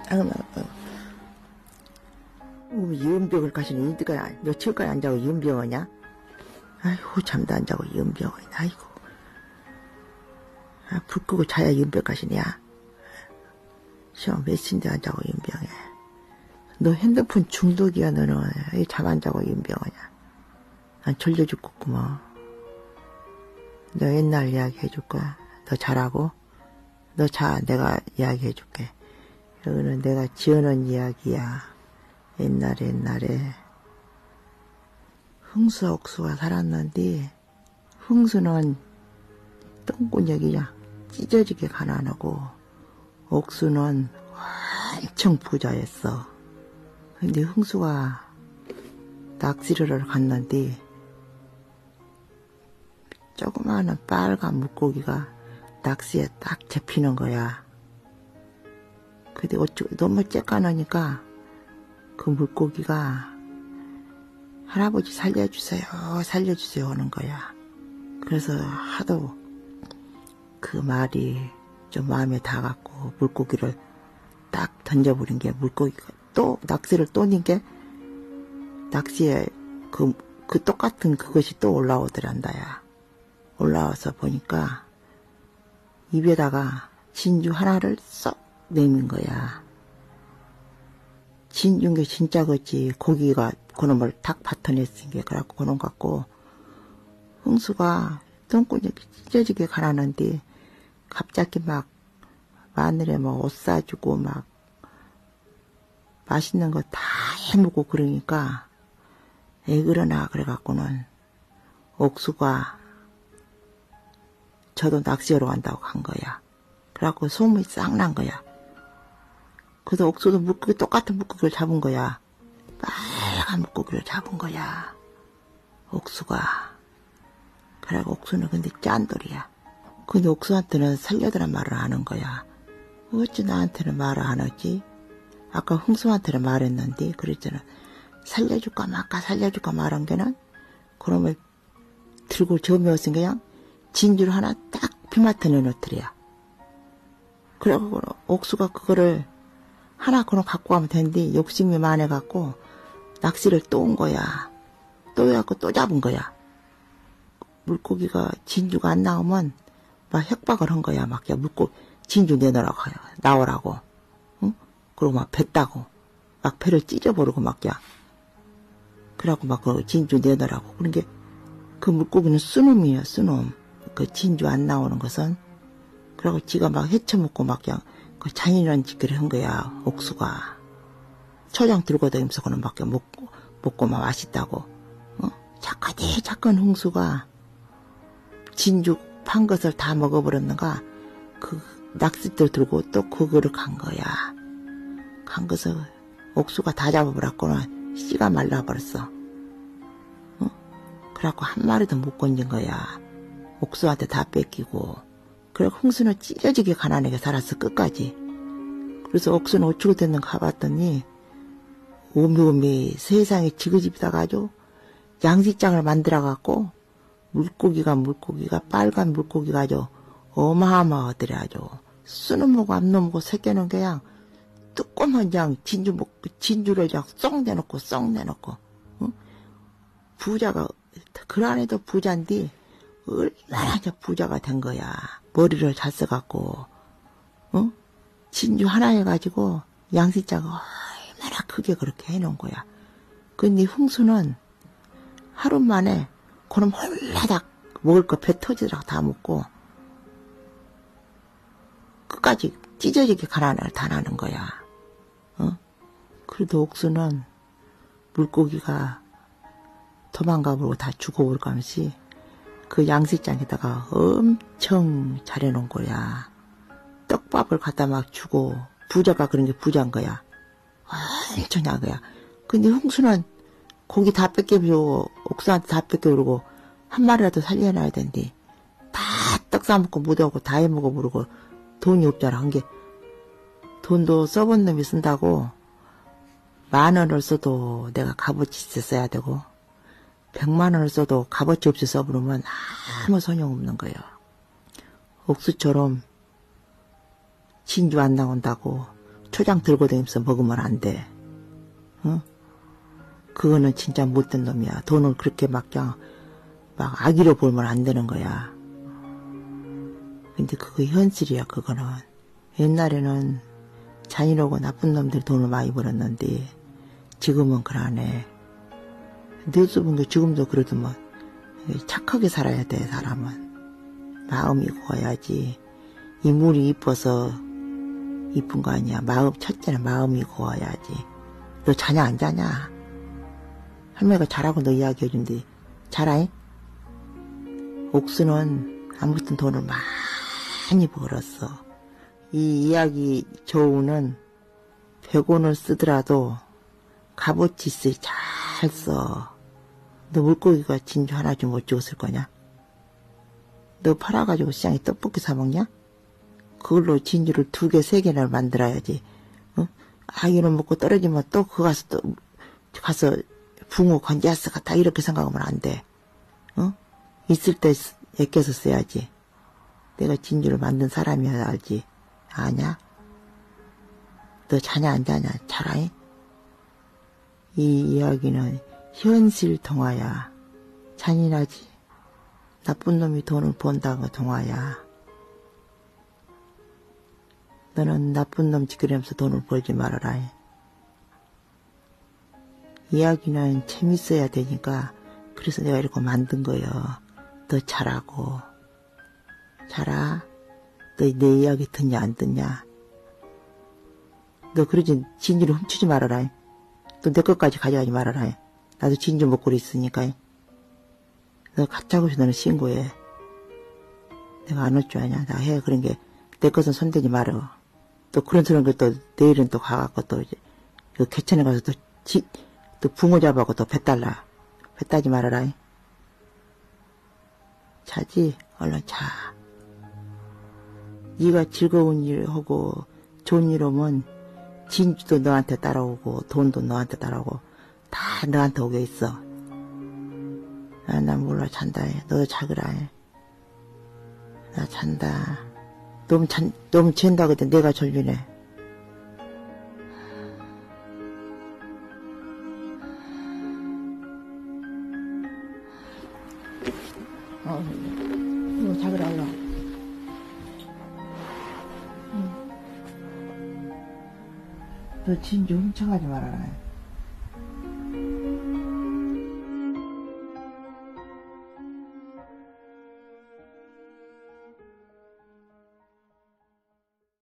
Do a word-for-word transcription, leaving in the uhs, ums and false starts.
아유, 연병을 가시는 인디가 며칠까지 안 자고 연병하냐? 아이고, 잠도 안 자고 연병하냐? 아이고. 아, 불 끄고 자야 연병 가시냐? 시험 몇 시인데 안 자고 연병해. 너 핸드폰 중독이야, 너는. 잠 안 자고 연병하냐? 난 졸려 죽겠구먼. 너 옛날 이야기 해줄까? 너 잘하고? 너 자, 내가 이야기 해줄게. 여기는 내가 지어놓은 이야기야. 옛날에 옛날에 흥수 옥수가 살았는데 흥수는 똥꾸녕이야 찢어지게 가난하고 옥수는 엄청 부자였어. 근데 흥수가 낚시를 갔는데 조그마한 빨간 물고기가 낚시에 딱 잡히는 거야. 근데 어쩌 너무 쬐까노니까 그 물고기가 할아버지 살려주세요 살려주세요 하는 거야. 그래서 하도 그 말이 좀 마음에 닿아갖고 물고기를 딱 던져버린 게 물고기가 또 낚시를 또닌 게 낚시에 그, 그 똑같은 그것이 또 올라오더란다야. 올라와서 보니까 입에다가 진주 하나를 쏙 내민 거야. 진주인 게 진짜 그지. 고기가 그놈을 탁 밭어냈으니까. 그래갖고 그놈 갖고 흥수가 똥꾸녕이 찢어지게 가라는데 갑자기 막 마늘에 뭐 옷 사주고 막 맛있는 거 다 해먹고 그러니까 애 그러나 그래갖고는 옥수가 저도 낚시하러 간다고 간 거야. 그래갖고 소문이 싹 난 거야. 그래서 옥수도 물고기 똑같은 물고기를 잡은 거야. 빨간 물고기를 잡은 거야. 옥수가. 그래갖고 옥수는 근데 짠돌이야. 근데 옥수한테는 살려달란 말을 하는 거야. 어찌 나한테는 말을 안 하지? 아까 흥수한테는 말했는데 그랬잖아. 살려줄까 말까 살려줄까 말한 게는 그놈을 들고 저미었은 그냥 진주를 하나 딱 피맡아 내놓더래야. 그래갖고 옥수가 그거를 하나 그럼 갖고 가면 되는데 욕심이 많아갖고 낚시를 또 온 거야. 또 해갖고 또 잡은 거야. 물고기가 진주가 안 나오면 막 협박을 한 거야. 막 야 물고 진주 내놓으라고 나오라고. 응? 그리고 막 뱉다고 막 배를 찢어버리고 막 야. 그래갖고 막 그 진주 내놓으라고. 그런 게 그 물고기는 수놈이야 수놈. 그 진주 안 나오는 것은. 그러고 지가 막 헤쳐먹고 막 그냥 그 잔인한 짓거리 한 거야, 옥수가. 초장 들고 다니면서 그는 막 먹고, 먹고 막 맛있다고. 어? 착하디, 착한 흥수가 진주 판 것을 다 먹어버렸는가, 그 낚싯대 들고 또 그거를 간 거야. 간 것을 옥수가 다 잡아버렸구나. 씨가 말라버렸어. 어? 그래갖고 한 마리도 못 건진 거야. 옥수한테 다 뺏기고. 그리고 흥수는 찢어지게 가난하게 살았어, 끝까지. 그래서 옥수는 어쩌고 됐는가 가봤더니, 오미오미 세상에 지그집이다가 아주 양식장을 만들어갖고, 물고기가 물고기가, 빨간 물고기가 아주 어마어마하더래, 아주. 쓰는 모고 앞놈 모고 새끼는 그냥, 뜨거운 그냥 진주, 진주를 그냥 쏙 내놓고, 쏙 내놓고, 응? 부자가, 그 안에도 부자인데, 얼마나 부자가 된 거야. 머리를 잘 써갖고, 어? 진주 하나 해가지고 양식장을 얼마나 크게 그렇게 해놓은 거야. 근데 흥수는 하루 만에 그놈 홀라닥 먹을 거 배 터지도록 다 먹고 끝까지 찢어지게 가난을 다 나는 거야. 어? 그래도 옥수는 물고기가 도망가버리고 다 죽어버릴까 하면서 그 양식장에다가 엄청 잘해놓은 거야. 떡밥을 갖다 막 주고, 부자가 그런 게 부자인 거야. 엄청 한 거야. 근데 흥수는 고기 다 뺏겨버리고, 옥수한테 다 뺏겨버리고, 한 마리라도 살려놔야 되는데, 다 떡 싸먹고 못하고 다 해먹어버리고, 돈이 없잖아. 한 게, 돈도 써본 놈이 쓴다고, 만 원을 써도 내가 값어치 써야 되고, 백만 원을 써도 값어치 없이 써버리면 아무 소용없는 거예요. 옥수처럼 진주 안 나온다고 초장 들고 다니면서 먹으면 안 돼. 어? 그거는 진짜 못된 놈이야. 돈을 그렇게 막 그냥 막 아기로 벌면 안 되는 거야. 근데 그거 현실이야. 그거는 옛날에는 잔인하고 나쁜 놈들 돈을 많이 벌었는데 지금은 그러네. 뉴스 본 게 지금도 그래도 뭐 착하게 살아야 돼. 사람은 마음이 고와야지. 인물이 이뻐서 이쁜 거 아니야. 마음, 첫째는 마음이 고와야지. 너 자냐 안 자냐? 할머니가 자라고 너 이야기해 준대. 자라잉? 옥수는 아무튼 돈을 많이 벌었어. 이 이야기 조우는 백 원을 쓰더라도 값어치 쓰 잘 써. 너 물고기가 진주 하나 좀 못 죽었을 거냐? 너 팔아가지고 시장에 떡볶이 사 먹냐? 그걸로 진주를 두 개, 세 개나 만들어야지. 어? 아, 이놈 먹고 떨어지면 또 그 가서 또 가서 붕어 건지아스 같다 이렇게 생각하면 안 돼. 어? 있을 때 애껴서 써야지. 내가 진주를 만든 사람이야 알지? 아냐? 너 자냐 안 자냐? 자라잉? 이 이야기는 현실 동화야. 잔인하지? 나쁜 놈이 돈을 번다는 거 동화야. 너는 나쁜 놈 지키려면서 돈을 벌지 말아라. 이야기는 재밌어야 되니까 그래서 내가 이렇게 만든 거요. 너 잘하고. 자라. 너 내 이야기 듣냐 안 듣냐. 너 그러지 진주를 훔치지 말아라. 또 내 것까지 가져가지 말아라. 나도 진주 먹고 있으니까. 너 가짜고서 너는 신고해. 내가 안 올 줄 아냐. 나 해. 그런 게 내 것은 손대지 말어. 또 그런 소리는 또 내일은 또 가갖고 또 이제 그 개천에 가서 또 지, 또 붕어 잡아갖고 또 배 달라. 배 따지 말아라. 자지? 얼른 자. 네가 즐거운 일 하고 좋은 일 오면 진주도 너한테 따라오고 돈도 너한테 따라오고 다 너한테 오게 있어. 아, 나 몰라 잔다 해. 너도 자그라 해. 나 잔다. 너무 잔, 너무 잰다 그때 내가 졸리네. 어, 너 자그라 올라. 응. 너 진주 훔쳐가지 말아라.